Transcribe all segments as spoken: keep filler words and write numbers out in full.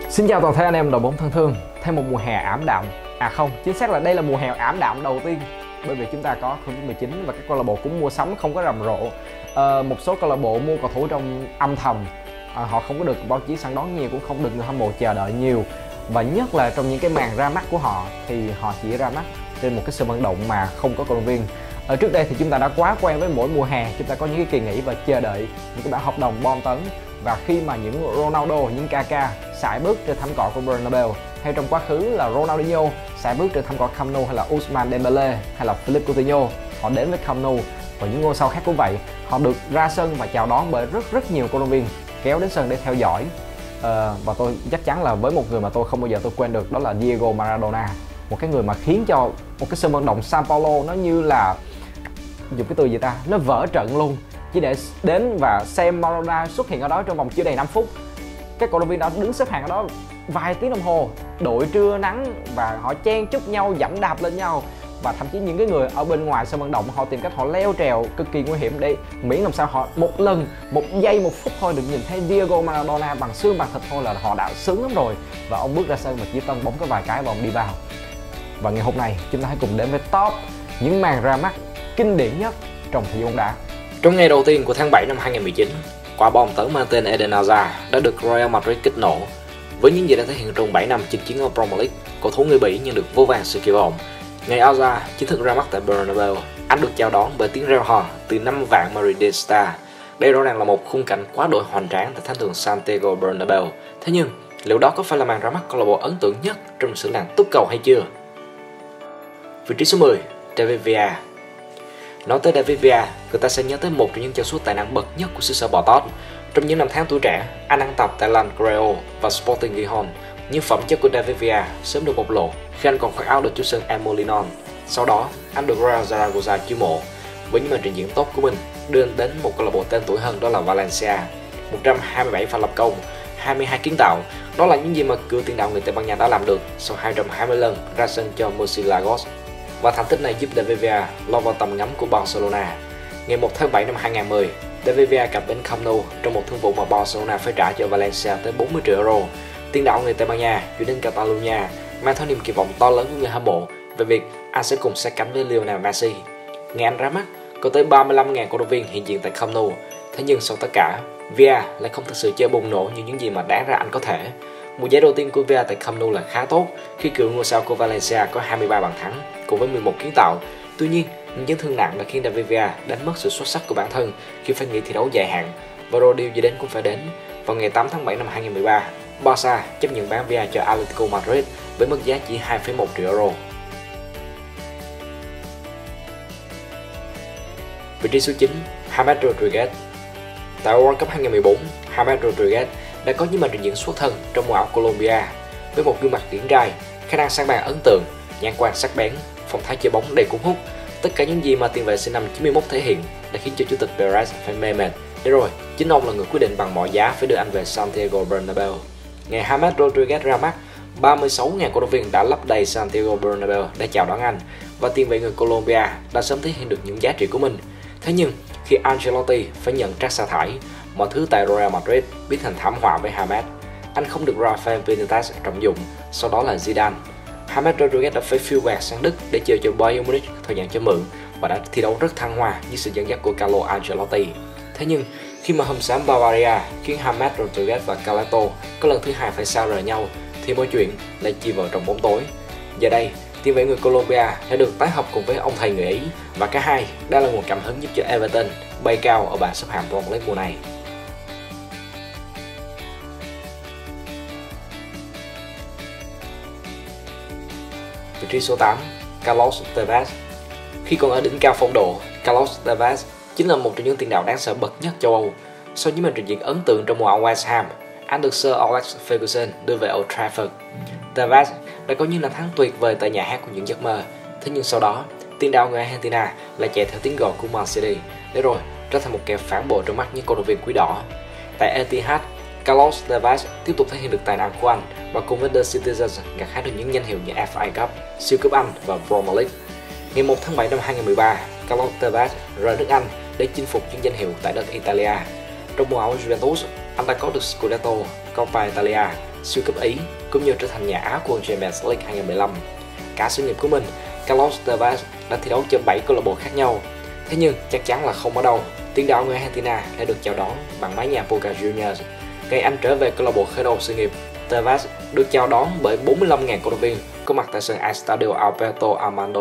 Xin chào toàn thể anh em đội bóng thân thương. Thêm một mùa hè ảm đạm, à không, chính xác là đây là mùa hè ảm đạm đầu tiên, bởi vì chúng ta có Covid mười chín và các câu lạc bộ cũng mua sắm không có rầm rộ. À, một số câu lạc bộ mua cầu thủ trong âm thầm, à, họ không có được báo chí săn đón nhiều, cũng không được người hâm mộ chờ đợi nhiều, và nhất là trong những cái màn ra mắt của họ thì họ chỉ ra mắt trên một cái sân vận động mà không có cổ động viên. Ở trước đây thì chúng ta đã quá quen với mỗi mùa hè chúng ta có những cái kỳ nghỉ và chờ đợi những cái bản hợp đồng bom tấn, và khi mà những Ronaldo, những Kaká sải bước trên thảm cỏ của Bernabeu, hay trong quá khứ là Ronaldinho sải bước trên thảm cỏ Camp Nou, hay là Ousmane Dembélé hay là Philippe Coutinho, họ đến với Camp Nou, và những ngôi sao khác cũng vậy, họ được ra sân và chào đón bởi rất rất nhiều cổ động viên kéo đến sân để theo dõi. À, và tôi chắc chắn là với một người mà tôi không bao giờ tôi quên được, đó là Diego Maradona, một cái người mà khiến cho một cái sân vận động São Paulo nó như là, dùng cái từ gì ta, nó vỡ trận luôn, chỉ để đến và xem Maradona xuất hiện ở đó trong vòng chưa đầy năm phút. Các cổ động viên đã đứng xếp hàng ở đó vài tiếng đồng hồ, đội trưa nắng, và họ chen chúc nhau, dẫm đạp lên nhau, và thậm chí những cái người ở bên ngoài sân vận động họ tìm cách họ leo trèo cực kỳ nguy hiểm để miễn làm sao họ một lần, một giây, một phút thôi được nhìn thấy Diego Maradona bằng xương bằng thịt thôi là họ đã sướng lắm rồi. Và ông bước ra sân và chỉ tân bóng cái vài cái và ông đi vào. Và ngày hôm nay chúng ta hãy cùng đến với top những màn ra mắt kinh điển nhất trong thế giới bóng đá. Trong ngày đầu tiên của tháng bảy năm hai nghìn không trăm mười chín, quả bom tấn mang tên Eden Hazard đã được Real Madrid kích nổ. Với những gì đã thể hiện trong bảy năm chinh chiến ở Premier League, cầu thủ người Bỉ nhận được vô vàn sự kỳ vọng. Ngày Hazard chính thức ra mắt tại Bernabeu, anh được chào đón bởi tiếng reo hò từ năm vạn Madridista. Đây rõ ràng là một khung cảnh quá đổi hoành tráng tại thánh đường Santiago Bernabeu. Thế nhưng, liệu đó có phải là màn ra mắt câu lạc bộ ấn tượng nhất trong lịch sử làng túc cầu hay chưa? Vị trí số mười, David Villa. Nói tới David Villa, người ta sẽ nhớ tới một trong những chân sút tài năng bậc nhất của xứ sở bò tót. Trong những năm tháng tuổi trẻ, anh ăn tập tại Langreo và Sporting Gijón, nhưng phẩm chất của David Villa sớm được bộc lộ khi anh còn khoác áo đội chủ sân El Molinón. Sau đó, anh được Real Zaragoza chiêu mộ với những màn trình diễn tốt của mình, đưa anh đến một câu lạc bộ tên tuổi hơn, đó là Valencia. một trăm hai mươi bảy pha lập công, hai mươi hai kiến tạo, đó là những gì mà cựu tiền đạo người Tây Ban Nha đã làm được sau hai trăm hai mươi lần ra sân cho Murciélagos. Và thành tích này giúp David Villa lọt vào tầm ngắm của Barcelona. Ngày một tháng bảy năm hai nghìn không trăm mười, David Villa cập bến Camp Nou trong một thương vụ mà Barcelona phải trả cho Valencia tới bốn mươi triệu euro. Tiền đạo người Tây Ban Nha chuyển đến Catalonia mang theo niềm kỳ vọng to lớn của người hâm mộ về việc anh sẽ cùng sát cánh với Lionel Messi. Ngày anh ra mắt, có tới ba mươi lăm nghìn cổ động viên hiện diện tại Camp Nou. Thế nhưng sau tất cả, Villa lại không thực sự chơi bùng nổ như những gì mà đáng ra anh có thể. Mùa giải đầu tiên của Villa tại Camp Nou là khá tốt khi cựu ngôi sao của Valencia có hai mươi ba bàn thắng cùng với mười một kiến tạo. Tuy nhiên, những chấn thương nặng đã khiến David Villa đánh mất sự xuất sắc của bản thân khi phải nghỉ thi đấu dài hạn. Và rồi điều gì đến cũng phải đến. Vào ngày tám tháng bảy năm hai nghìn không trăm mười ba, Barca chấp nhận bán Villa cho Atletico Madrid với mức giá chỉ hai phẩy một triệu euro. Vị trí số chín, James Rodriguez. Tại World Cup hai nghìn không trăm mười bốn, James Rodriguez đã có những màn trình diễn xuất thân trong màu áo Colombia với một gương mặt điển trai, khả năng sang bàn ấn tượng, nhãn quan sắc bén, phong thái chơi bóng đầy cuốn hút. Tất cả những gì mà tiền vệ sinh năm chín mươi mốt thể hiện đã khiến cho chủ tịch Perez phải mê mệt. Để rồi, chính ông là người quyết định bằng mọi giá phải đưa anh về Santiago Bernabeu. Ngày James Rodriguez ra mắt, ba mươi sáu nghìn cổ động viên đã lấp đầy Santiago Bernabeu để chào đón anh, và tiền vệ người Colombia đã sớm thể hiện được những giá trị của mình. Thế nhưng, khi Ancelotti phải nhận trách sa thải, mọi thứ tại Real Madrid biến thành thảm họa với James. Anh không được Rafael Benitez trọng dụng, sau đó là Zidane. James Rodriguez đã phải phiêu bạt sang Đức để chơi cho Bayern Munich thời gian cho mượn và đã thi đấu rất thăng hoa dưới sự dẫn dắt của Carlo Ancelotti. Thế nhưng, khi mà hùm xám Bavaria khiến James Rodriguez và Carleto có lần thứ hai phải xa rời nhau, thì mọi chuyện lại chìm vào trong bóng tối. Giờ đây, tiền vệ người Colombia đã được tái hợp cùng với ông thầy người Ý, và cả hai đã là nguồn cảm hứng giúp cho Everton bay cao ở bảng xếp hạng Premier League mùa này. Vị trí số tám, Carlos Tevez. Khi còn ở đỉnh cao phong độ, Carlos Tevez chính là một trong những tiền đạo đáng sợ bậc nhất châu Âu. Sau những màn trình diễn ấn tượng trong mùa áo West Ham, anh được Sir Alex Ferguson đưa về Old Trafford. Tevez đã có những năm tháng tuyệt vời tại nhà hát của những giấc mơ. Thế nhưng sau đó, tiền đạo người Argentina lại chạy theo tiếng gọi của Man City, để rồi trở thành một kẻ phản bội trong mắt những cổ động viên quý đỏ. Tại Etihad, Carlos Tevez tiếp tục thể hiện được tài năng của anh và cùng với The Citizens gặt hái được những danh hiệu như ép a Cup, siêu cúp Anh và Premier League. Ngày một tháng bảy năm hai nghìn không trăm mười ba, Carlos Tevez rời nước Anh để chinh phục những danh hiệu tại đất Italia. Trong mùa áo Juventus, anh đã có được Scudetto, Coppa Italia siêu cấp Ý cũng như trở thành nhà Á quân Champions League hai không một năm. Cả sự nghiệp của mình, Carlos Tevez đã thi đấu cho bảy câu lạc bộ khác nhau. Thế nhưng chắc chắn là không ở đâu, tiền đạo người Argentina đã được chào đón bằng mái nhà Boca Juniors. Ngày anh trở về câu lạc bộ khởi đầu sự nghiệp, Tevez được chào đón bởi bốn mươi lăm nghìn cổ động viên có mặt tại sân Estadio Alberto Armando.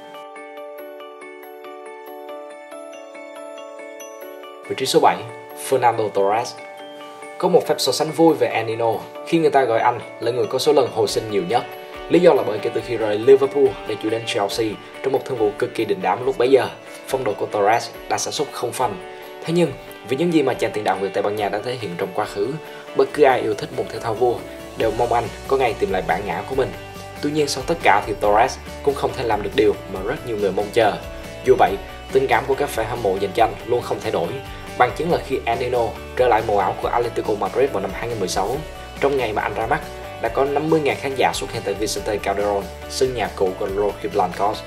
Vị trí số bảy, Fernando Torres. Có một phép so sánh vui về El Nino khi người ta gọi anh là người có số lần hồi sinh nhiều nhất. Lý do là bởi kể từ khi rời Liverpool để chuyển đến Chelsea trong một thương vụ cực kỳ đình đám lúc bấy giờ, phong độ của Torres đã sa sút không phanh. Thế nhưng vì những gì mà chàng tiền đạo người Tây Ban Nha đã thể hiện trong quá khứ, bất cứ ai yêu thích môn thể thao vua đều mong anh có ngày tìm lại bản ngã của mình. Tuy nhiên sau tất cả thì Torres cũng không thể làm được điều mà rất nhiều người mong chờ. Dù vậy, tình cảm của các fan hâm mộ dành cho anh luôn không thay đổi. Bằng chứng là khi El Nino trở lại màu áo của Atletico Madrid vào năm hai không một sáu, trong ngày mà anh ra mắt, đã có năm mươi nghìn khán giả xuất hiện tại Vicente Calderón, sân nhà cũ của Rojiblancos.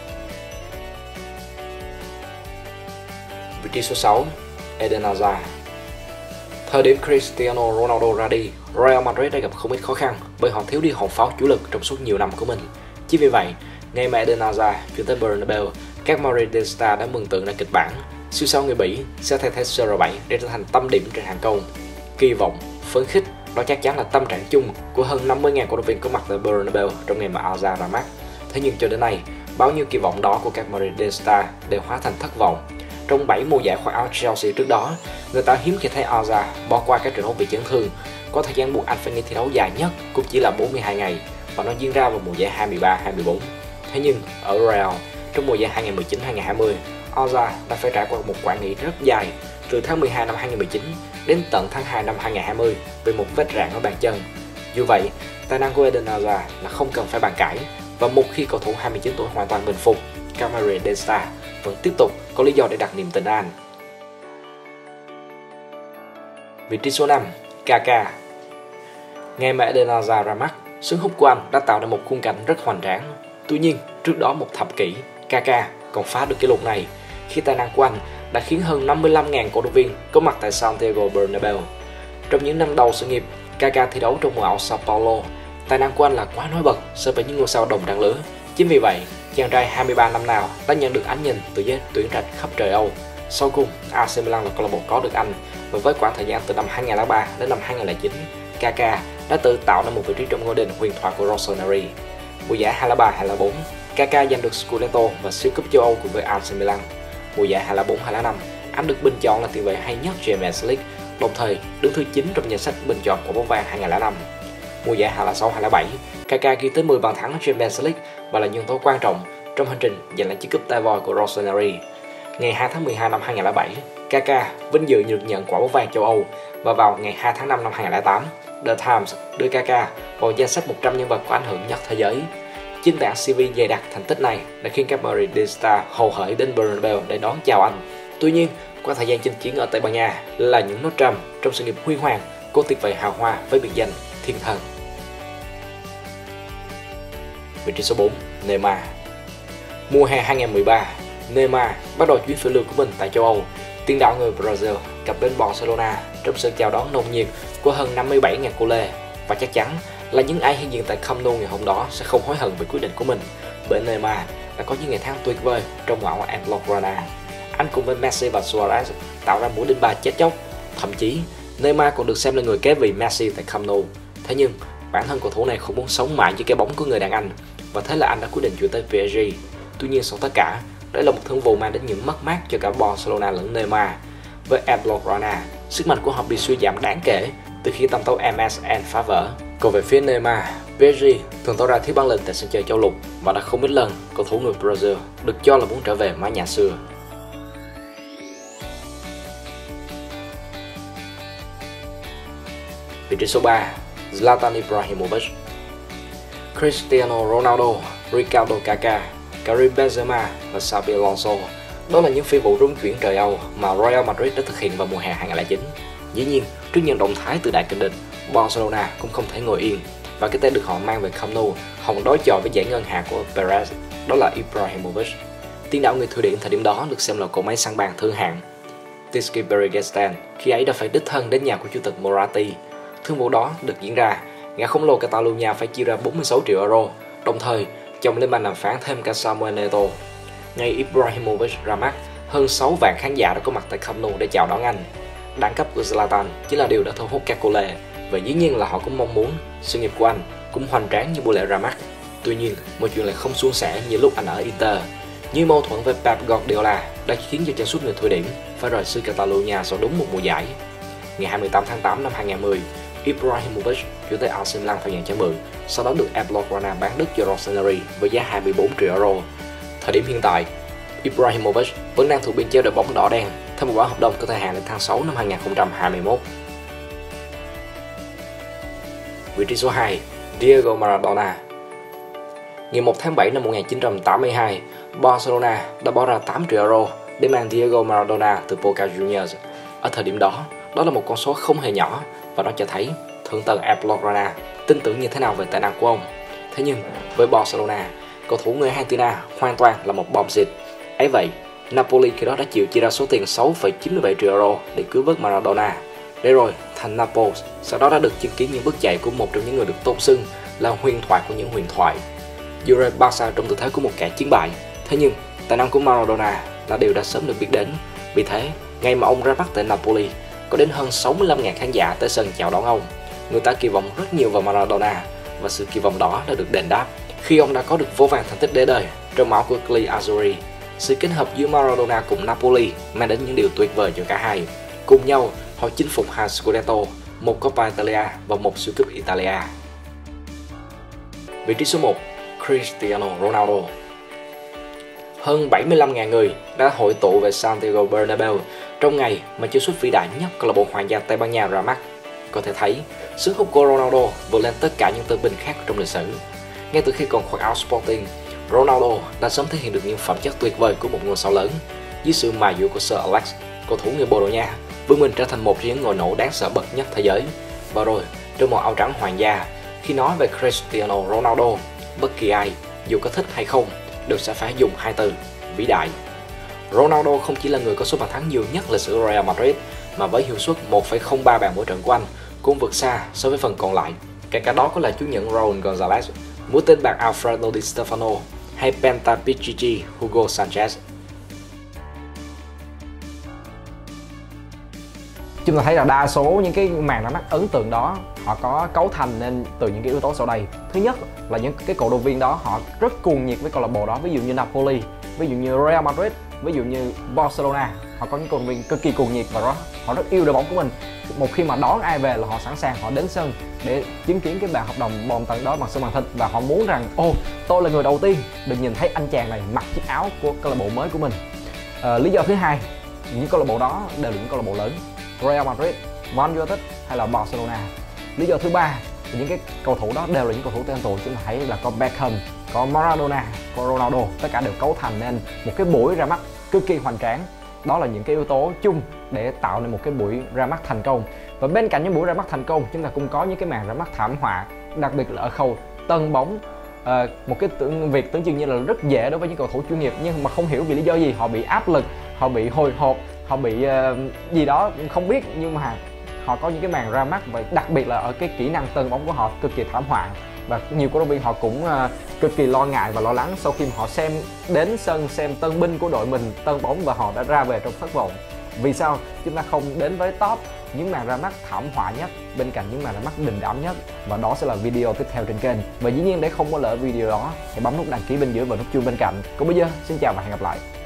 Vị trí số sáu, Eden Hazard. Thời điểm Cristiano Ronaldo ra đi, Real Madrid đã gặp không ít khó khăn bởi họ thiếu đi hòn pháo chủ lực trong suốt nhiều năm của mình. Chính vì vậy, ngày mà Eden Hazard chuyển tới Bernabeu, các Madridista đã mừng tượng ra kịch bản siêu sao người Bỉ sẽ thay thế xê rờ bảy để trở thành tâm điểm trên hàng công. Kỳ vọng, phấn khích, đó chắc chắn là tâm trạng chung của hơn năm mươi nghìn cổ động viên có mặt tại Bernabeu trong ngày mà Hazard ra mắt. Thế nhưng cho đến nay, bao nhiêu kỳ vọng đó của các Madridista đều hóa thành thất vọng. Trong bảy mùa giải khoác áo Chelsea trước đó, người ta hiếm khi thấy Hazard bỏ qua các trận đấu bị chấn thương. Có thời gian buộc anh phải nghỉ thi đấu dài nhất cũng chỉ là bốn mươi hai ngày, và nó diễn ra vào mùa giải hai mươi ba hai mươi bốn. Thế nhưng ở Real, trong mùa giải hai không một chín hai không hai không, Hazard đã phải trải qua một quãng nghỉ rất dài, từ tháng mười hai năm hai không một chín đến tận tháng hai năm hai không hai không vì một vết rạn ở bàn chân. Dù vậy, tài năng của Eden Hazard là không cần phải bàn cãi, và một khi cầu thủ hai mươi chín tuổi hoàn toàn bình phục, Madridista vẫn tiếp tục có lý do để đặt niềm tin ở anh. Vị trí số năm, Kaká. Ngày mà Eden Hazard ra mắt, sức hút của anh đã tạo ra một khung cảnh rất hoành tráng. Tuy nhiên, trước đó một thập kỷ, Kaká còn phá được kỷ lục này khi tài năng của anh đã khiến hơn năm mươi lăm nghìn cổ động viên có mặt tại Santiago Bernabeu. Trong những năm đầu sự nghiệp, Kaká thi đấu trong màu áo Sao Paulo. Tài năng của anh là quá nổi bật so với những ngôi sao đồng trang lứa. Chính vì vậy, chàng trai hai mươi ba năm nào đã nhận được ánh nhìn từ giới tuyển trạch khắp trời Âu. Sau cùng, a xê Milan là câu lạc bộ có được anh, và với quãng thời gian từ năm hai không không ba đến năm hai không không chín, Kaká đã tự tạo ra một vị trí trong ngôi đền huyền thoại của Rossoneri. Mùa giải hai không không ba hai không không bốn, Kaká giành được Scudetto và siêu cúp châu Âu cùng với a xê Milan. Mùa giải hai không không bốn hai không không năm, anh được bình chọn là tiền vệ hay nhất Champions League, đồng thời đứng thứ chín trong danh sách bình chọn của bóng vàng hai không không năm. Mùa giải hai không không sáu hai không không bảy, Kaká ghi tới mười bàn thắng ở Champions League và là nhân tố quan trọng trong hành trình giành lại chiếc cúp tay voi của Rossoneri. Ngày hai tháng mười hai năm hai không không bảy, Kaká vinh dự được nhận quả bóng vàng châu Âu, và vào ngày hai tháng năm năm hai không không tám, The Times đưa Kaká vào danh sách một trăm nhân vật có ảnh hưởng nhất thế giới. Chính tảng xê vê dày đặc thành tích này đã khiến các Madridista hầu hởi đến Bernabeu để đón chào anh. Tuy nhiên, qua thời gian chinh chiến ở Tây Ban Nha là những nốt trầm trong sự nghiệp huy hoàng của tuyệt vời hào hoa với biệt danh thiên thần. Vị trí số bốn, Neymar. Mùa hè hai không một ba, Neymar bắt đầu chuyến phiêu lưu của mình tại châu Âu. Tiền đạo người Brazil cập đến Barcelona trong sự chào đón nồng nhiệt của hơn năm mươi bảy nghìn cô lê, và chắc chắn là những ai hiện diện tại Camp Nou ngày hôm đó sẽ không hối hận về quyết định của mình, bởi Neymar đã có những ngày tháng tuyệt vời trong màu áo Blaugrana. Anh cùng với Messi và Suarez tạo ra mũi đinh ba chết chóc. Thậm chí Neymar còn được xem là người kế vị Messi tại Camp Nou. Thế nhưng bản thân cầu thủ này không muốn sống mãi với cái bóng của người đàn anh, và thế là anh đã quyết định chuyển tới pê ét giê. Tuy nhiên sau tất cả, đây là một thương vụ mang đến những mất mát cho cả Barcelona lẫn Neymar. Với Blaugrana, sức mạnh của họ bị suy giảm đáng kể từ khi tầm tấu em ét en phá vỡ. Còn về phía Neymar, pê ét giê thường tỏ ra thiếu bản lĩnh tại sân chơi châu lục, và đã không ít lần cầu thủ người Brazil được cho là muốn trở về mái nhà xưa. Vị trí số ba, Zlatan Ibrahimovic. Cristiano Ronaldo, Ricardo Kaká, Karim Benzema và Xabi Alonso. Đó là những phi vụ rung chuyển trời Âu mà Real Madrid đã thực hiện vào mùa hè hai không không chín. Dĩ nhiên, trước những động thái từ đại kình địch, Barcelona cũng không thể ngồi yên, và cái tên được họ mang về Camp Nou hòng đối chọi với giải ngân hà của Perez, đó là Ibrahimovic. Tiền đạo người Thụy Điển thời điểm đó được xem là cỗ máy săn bàn thương hạng. Tizki Bergestan khi ấy đã phải đích thân đến nhà của chủ tịch Moratti. Thương vụ đó được diễn ra Gã khổng lồ Catalunya phải chia ra bốn mươi sáu triệu euro, đồng thời chồng lên bàn đàm phán thêm cả Samuel Eto'o. Ngay Ibrahimovic ra mắt, hơn sáu vạn khán giả đã có mặt tại Camp Nou để chào đón anh. Đẳng cấp của Zlatan chính là điều đã thu hút các cô lệ, và dĩ nhiên là họ cũng mong muốn sự nghiệp của anh cũng hoành tráng như buổi lễ ra mắt. Tuy nhiên, mọi chuyện lại không suôn sẻ như lúc anh ở Inter. Như mâu thuẫn với Pep Guardiola đã khiến cho chân sút người Thụy Điển phải rời xứ Catalonia sau đúng một mùa giải. Ngày hai mươi tám tháng tám năm hai nghìn không trăm mười, Ibrahimovic chuyển tới a xê Milan theo nhà cho mượn, sau đó được Blaugrana bán đứt cho Rossoneri với giá hai mươi bốn triệu euro. Thời điểm hiện tại, Ibrahimovic vẫn đang thuộc biên chế đội bóng đỏ đen theo một bản hợp đồng có thời hạn đến tháng sáu năm hai nghìn không trăm hai mươi mốt. Vị trí số hai, Diego Maradona. Ngày một tháng bảy năm một nghìn chín trăm tám mươi hai, Barcelona đã bỏ ra tám triệu euro để mang Diego Maradona từ Boca Juniors. Ở thời điểm đó, đó là một con số không hề nhỏ, và nó cho thấy thượng tầng Blaugrana tin tưởng như thế nào về tài năng của ông. Thế nhưng, với Barcelona, cầu thủ người Argentina hoàn toàn là một bom xịt. Ấy vậy, Napoli khi đó đã chịu chia ra số tiền sáu phẩy chín mươi bảy triệu euro để cứu vớt Maradona. Để rồi, thành Naples sau đó đã được chứng kiến những bước chạy của một trong những người được tôn xưng là huyền thoại của những huyền thoại. Dù rời Barca trong tư thế của một kẻ chiến bại, thế nhưng tài năng của Maradona là điều đã sớm được biết đến. Vì thế, ngày mà ông ra mắt tại Napoli, có đến hơn sáu mươi lăm nghìn khán giả tới sân chào đón ông. Người ta kỳ vọng rất nhiều vào Maradona, và sự kỳ vọng đó đã được đền đáp khi ông đã có được vô vàn thành tích để đời trong máu của Gli Azzurri. Sự kết hợp giữa Maradona cùng Napoli mang đến những điều tuyệt vời cho cả hai. Cùng nhau, họ chinh phục hai Scudetto, một Coppa Italia và một siêu cúp Italia. Vị trí số một, Cristiano Ronaldo. Hơn bảy mươi lăm nghìn người đã hội tụ về Santiago Bernabeu trong ngày mà chân sút vĩ đại nhất câu lạc bộ Hoàng gia Tây Ban Nha ra mắt. Có thể thấy, sức hút của Ronaldo vượt lên tất cả những tân binh khác trong lịch sử. Ngay từ khi còn khoác áo Sporting, Ronaldo đã sớm thể hiện được những phẩm chất tuyệt vời của một ngôi sao lớn. Dưới sự mài dũa của Sir Alex, cầu thủ người Bồ Đào Nha vươn mình trở thành một trong những ngôi nổ đáng sợ bậc nhất thế giới. Và rồi, trong màu áo trắng hoàng gia, khi nói về Cristiano Ronaldo, bất kỳ ai, dù có thích hay không, đều sẽ phải dùng hai từ: vĩ đại. Ronaldo không chỉ là người có số bàn thắng nhiều nhất lịch sử Real Madrid, mà với hiệu suất một phẩy không ba bàn mỗi trận của anh cũng vượt xa so với phần còn lại. Kể cả đó có là chủ nhận Raúl González, mũi tên bạc Alfredo Di Stefano hay Pentapichichi Hugo Sanchez. Chúng ta thấy là đa số những cái màn ra mắt ấn tượng đó họ có cấu thành nên từ những cái yếu tố sau đây. Thứ nhất là những cái cổ động viên đó họ rất cuồng nhiệt với câu lạc bộ đó, ví dụ như Napoli, ví dụ như Real Madrid, ví dụ như Barcelona. Họ có những cổ động viên cực kỳ cuồng nhiệt và đó họ rất yêu đội bóng của mình. Một khi mà đón ai về là họ sẵn sàng, họ đến sân để chứng kiến cái bản hợp đồng bom tấn đó bằng sân màn thịt, và họ muốn rằng ô tôi là người đầu tiên được nhìn thấy anh chàng này mặc chiếc áo của câu lạc bộ mới của mình. À, lý do thứ hai, những câu lạc bộ đó đều là những câu lạc bộ lớn, Real Madrid, Man United hay là Barcelona. Lý do thứ ba, những cái cầu thủ đó đều là những cầu thủ tên tuổi. Chúng ta thấy là có Beckham, có Maradona, có Ronaldo, tất cả đều cấu thành nên một cái buổi ra mắt cực kỳ hoành tráng. Đó là những cái yếu tố chung để tạo nên một cái buổi ra mắt thành công. Và bên cạnh những buổi ra mắt thành công, chúng ta cũng có những cái màn ra mắt thảm họa, đặc biệt là ở khâu tân bóng. À, một cái tưởng, việc tưởng chừng như là rất dễ đối với những cầu thủ chuyên nghiệp, nhưng mà không hiểu vì lý do gì họ bị áp lực, họ bị hồi hộp, họ bị uh, gì đó không biết, nhưng mà họ có những cái màn ra mắt, và đặc biệt là ở cái kỹ năng tân bóng của họ cực kỳ thảm họa. Và nhiều cổ động viên họ cũng uh, cực kỳ lo ngại và lo lắng sau khi mà họ xem đến sân xem tân binh của đội mình tân bóng và họ đã ra về trong thất vọng. Vì sao chúng ta không đến với top những màn ra mắt thảm họa nhất bên cạnh những màn ra mắt đình đám nhất? Và đó sẽ là video tiếp theo trên kênh. Và dĩ nhiên để không bỏ lỡ video đó, hãy bấm nút đăng ký bên dưới và nút chuông bên cạnh. Còn bây giờ, xin chào và hẹn gặp lại.